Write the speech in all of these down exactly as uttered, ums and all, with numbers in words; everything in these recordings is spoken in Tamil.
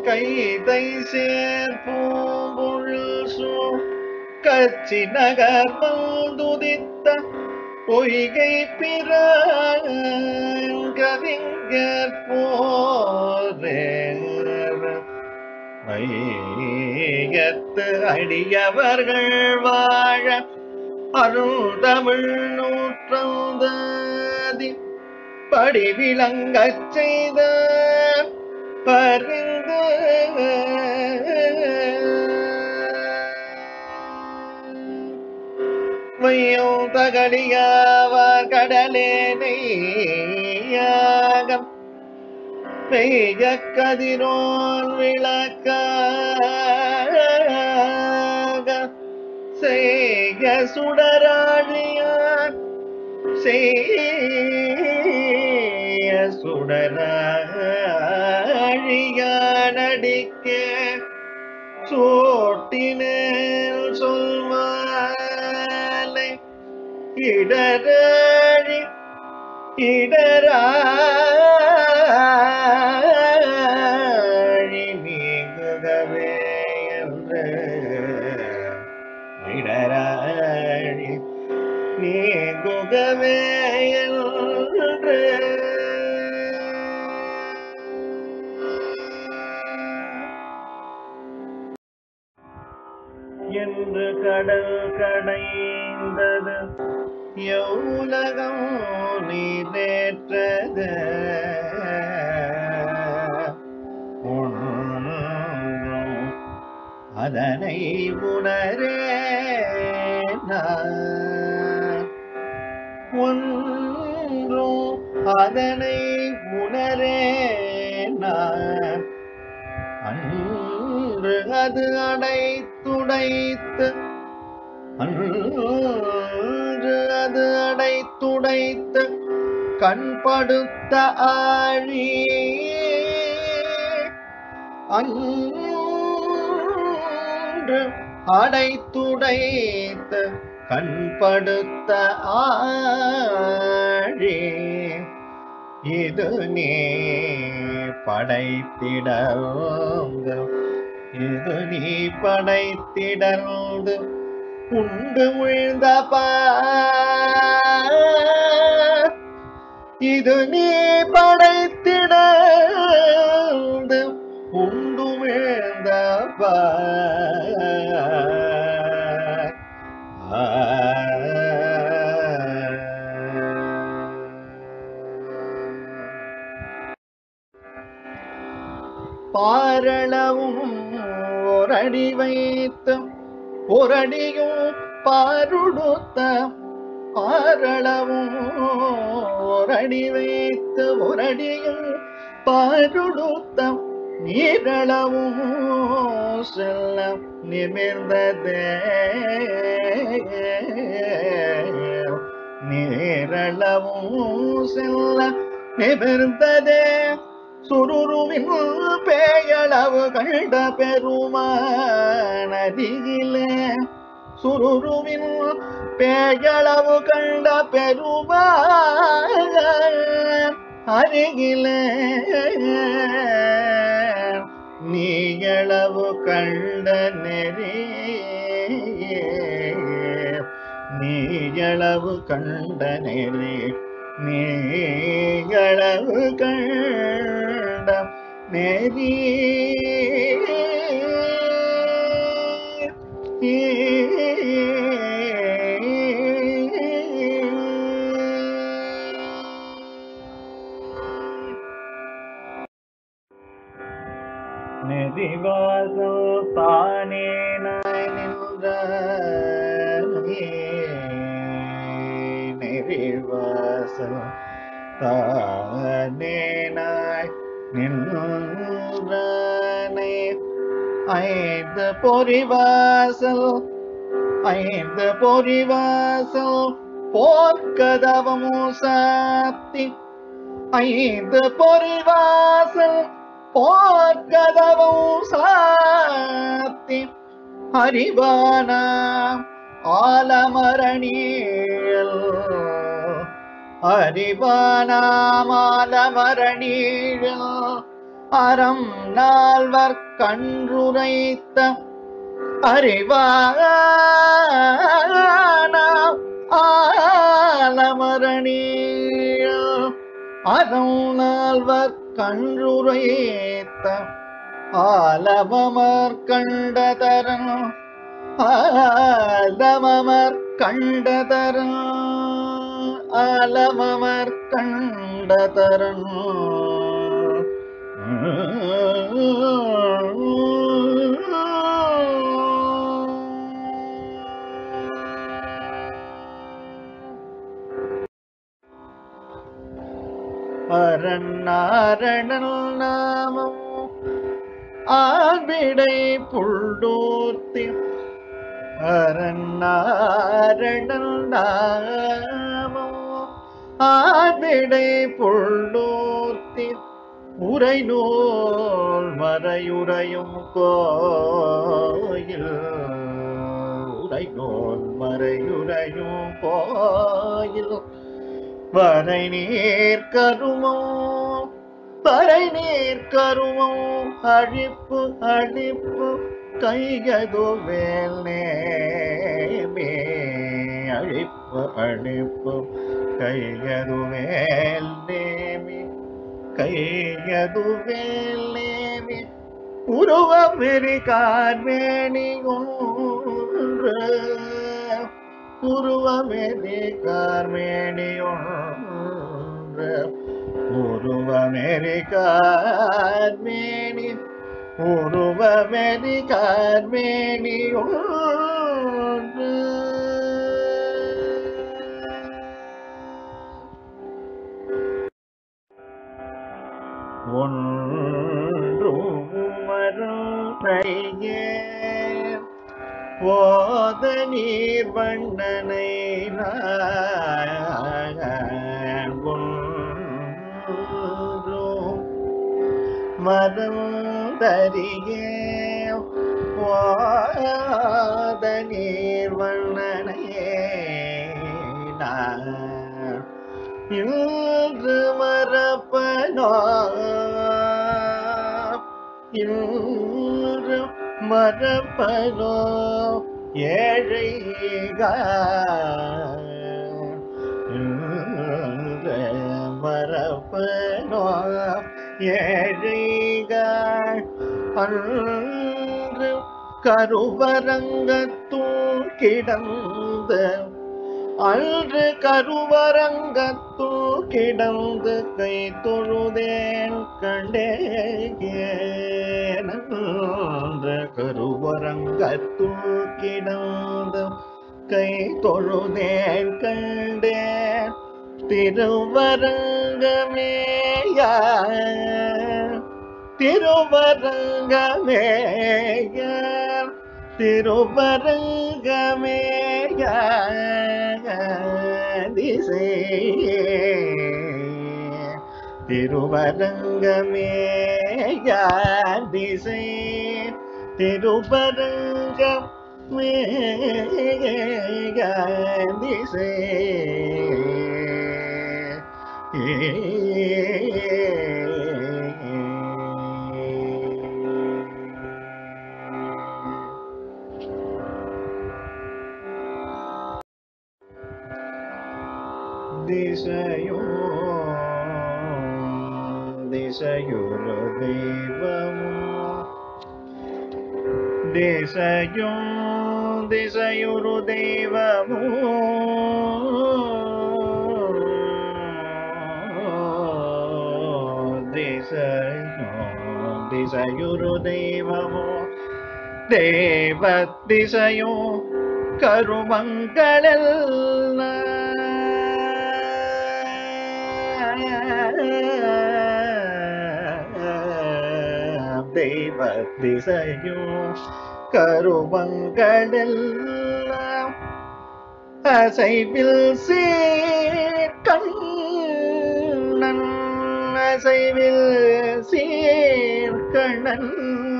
கைதை சேர்பூங்குழல் சூழ் கச்சி நகர் வந்துதித்த பொய்கை பிற கவிஞர் போரே வையத்து அடியவர்கள் வாழ அருள்தமிழ் நூற்றந்தாதி படி விளங்கச் செய்த பரிந்து வையம் தகடியாவார் கடலேனையாகம் பெய்ய கதிரோன் விளக்காக செய்ய சுடராழியார் செய்ய சுடராழியான் அடிக்க சோட்டினேல் சொல்வாலை இடராழி இடராழி நீங்குகவே என்று இடராழி நீங்குகவே என்று என்று கடல் கடைந்தது யௌலகம் நீரேற்றது ஒன்றும் அதனை உணரே ஒன்றும் அதனை உணரே அன்று அது அடைத்துடைத்து அன்று அது அடைத்துடைத்து கண்படுத்த ஆழி அன்று அடைத்துடைத்து கண்படுத்த ஆழி இது நீ படைத்திடந்து இது நீ படைத்திடந்து உண்டு விழுந்த இது நீ படைத்திடந்து உண்டு விழுந்த பாரளவும் ஓரடி வைத்து ஒரடியும் பாருடுத்த பாரளவும் ஓரடி வைத்து ஒரடியும் பாருடுத்த நீரளவும் செல்ல நிமிர்ந்ததே நீரளவும் செல்ல நிமிர்ந்ததே சுருருவின் பேயளவு கண்ட பெருமானதியிலே சுருருவின் பேயளவு கண்ட பெருமான் அருகிலே நீயளவு கண்ட நெறி நீயளவு கண்ட நெறி நீயளவு கண்ட நெறி நெறிவாசல் தானே நாய் நின்ற நெறிவாசல் தானே நாய் நின்றனை ஐந்து பொறிவாசல் ஐந்து பொறிவாசல் போர்க்கதவமு சாத்தி ஐந்து பொறிவாசல் போர்க்கதவம் சாத்தி அறிவானா ஆலமரணியல் அறிவானாம் ஆலமரணியல் அறம் நால்வர் கன்றுரைத்த அறிவான ஆலமரணி அறம் நால்வர் கன்றுரைத்த ஆலமமர் கண்டதரன் ஆலமமர் கண்டதரன் ஆலமமர் கண்டதரன் அரநாரணன் நாமம் ஆவிடை புள்ளூர்த்தி அரநாரணன் நாமம் ஆவிடை புள்ளூர்த்தி உரை நூல் மறையுறையும் கோயில் உரை நூல் மறையுறையும் கோயில் வரை நீர் கருமோ வரை நீர் கருமோ அழிப்பு அழிப்பு கையது வேல் நேமே அழிப்பு அழிப்பு கையது வேல் நேமே கையது வேல் நேமே உருவமெறி கார்மேனி ஒன்று உருவமெறி கார்மேனி ஒன்று உருவமெறி கார்மேனி உருவமெறி கார்மேனி ஒன்று ஒன்றும் மறுமையே ஓத நீர் வண்ணனை ஒன்றும் மருந்தறியே ஓத நீர் வண்ணனையே இன்று மரப்பனோ இன்று மரப்பனோ ஏழைக இன்று மரப்பனோ ஏழைக அன்று கருவரங்கத்துள் கிடந்த அன்று கருவரங்கத்து கிடந்து கை தொழுதேன் கண்டேன் கருவரங்கத்து கிடந்து கை தொழுதேன் கண்டேன் திருவரங்கமேய திருவரங்கமேய திருவரங்கமேய திசை திருவரங்கமேய திசை திருவரங்கமேய திசை திசையோ திசையுரு தெய்வமோ திசையோ திசையுரு தெய்வமோ திசையோ திசையுரு தெய்வமோ தேவ திசையோ கருமங்களெல்லாம் தெய்வ திசையோ கருமங்களெல்லாம் அசைவில் சீர்கண்ணன் அசைவில் சீர்கண்ணன்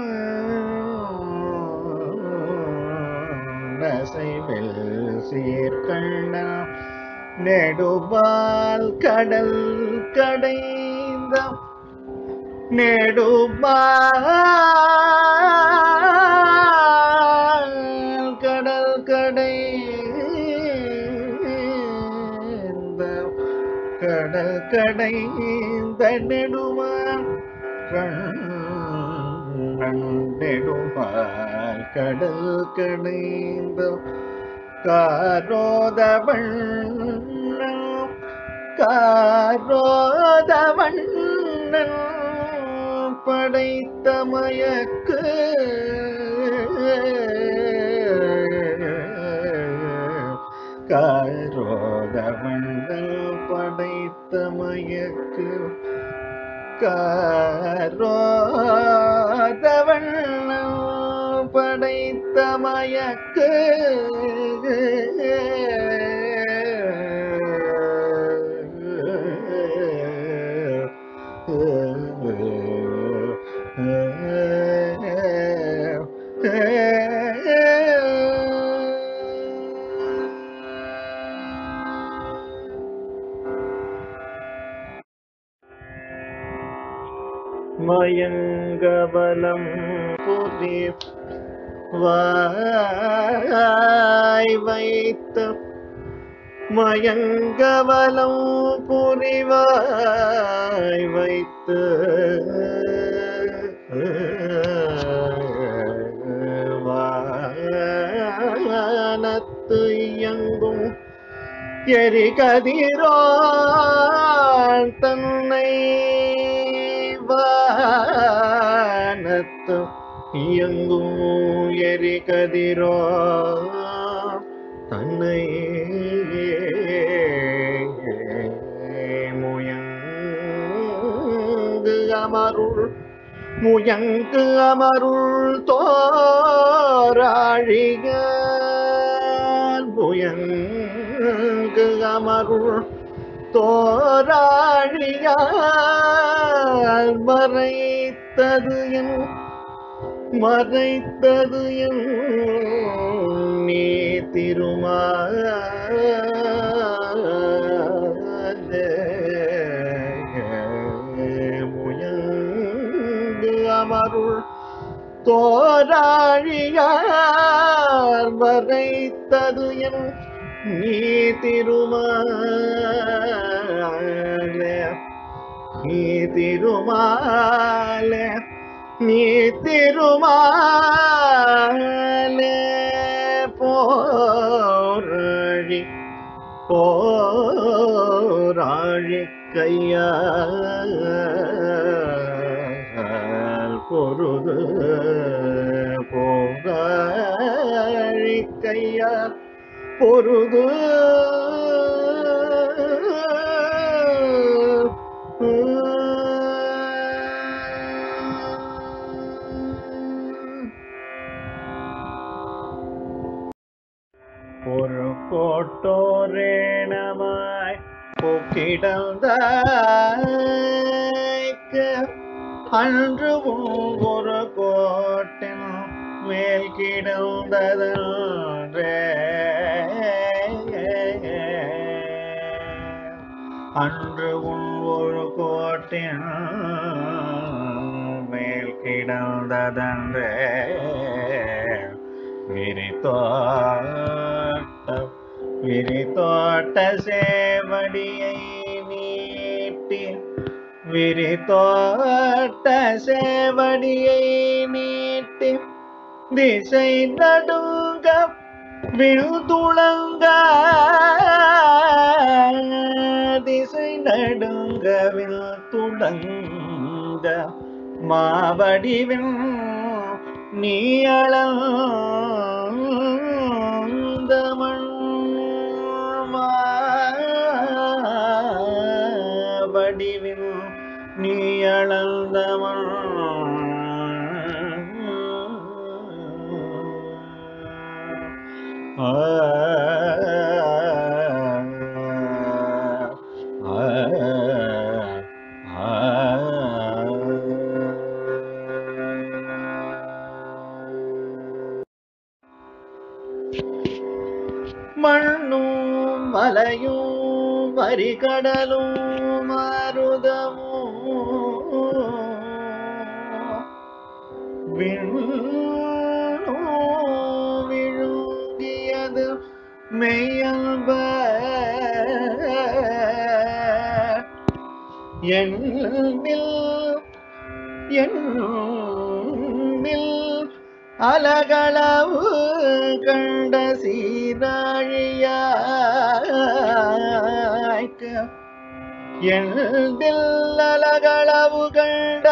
அசைவில் சீர்கண்ணன் நெடுபால் கடல் கடைந்த நெடுமால் கடல் கடைந்த கடல் கடைந்த நெடுமால் நெடுமால் கடல் கடைந்த காரோதவண்ணன் காரோதவண்ணன் படைத்த மயக்கு காரோதவண்ணன் படைத்த மயக்கு காரோதவண்ணன் படைத்த மயக்கு மயங்கவலம் புரி வாய் வைத்த மயங்கவலம் புரிவாய் வைத்து வானத்து இயங்கும் எரிகதிரோன் தன்னை வானத்து இயங்கும் எரிகதிரோ தன்னை முயங்கு அமருள் முயங்கு அமருள் தோராழிக முயங்கு அமருள் தோராழியால் மறைத்தது என் மறைத்தது என் நீ திருமாலே முயங்கு அமருள் தோராழியால் மறைத்தது என் நீ திருமாலே நீ திருமாலே நீ திருமாலே போராழி போராழி கையால் பொருது போராழி கையால் பொருது ஒரு கோட்டோரேணமாய் போக்கிடந்தாய்க்கு அன்று ஒரு கோட்டின் மேல் கிடந்ததன்றே அன்று உன் ஒரு கோட்டின் மேல் கிடந்ததன்றே விரித்தோட்ட விரித்தோட்ட சேவடியை நீட்டி விரித்தோட்ட சேவடியை நீட்டி திசை நடுங்க விழுதுளங்க திசை நடுங்க விழுதுளங்க மாவடிவின் நீ அளந்த மண் மாவடிவின் நீ அளந்த மண் ஆ மண்ணும் மலையும் வரிகடலும் மருதமும் விண்ணோ விழுங்கியது மெய்யல்ப எண்ணில் எண்ணில் அலகளவு கண்ட சீராழியாய்க்கு எண்ணில் அலகளவு கண்ட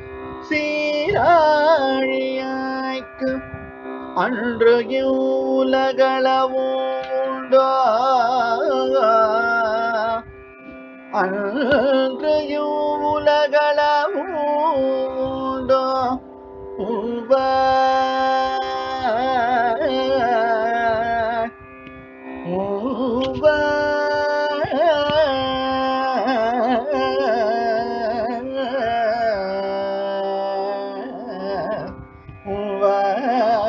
சீராழியாய்க்கு அன்று உலகளவும் உண்டோ அன்று உலகளவும் உண்டோ உள்வாய் உள்வாய்